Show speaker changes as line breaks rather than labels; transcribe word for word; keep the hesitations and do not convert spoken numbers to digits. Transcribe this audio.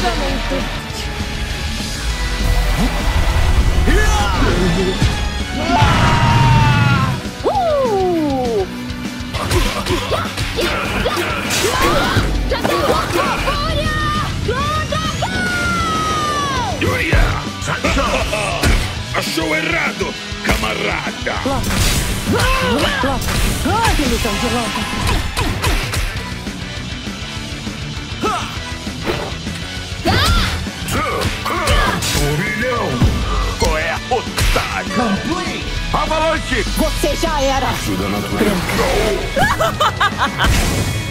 Alongamento. Uh!
Achou errado, camarada!
Loca! Loca! Ai, que ilusão de loca!
Turbilhão! Qual é, otário?
Complete!
Avalanche!
Você já era!
Ajuda natureza!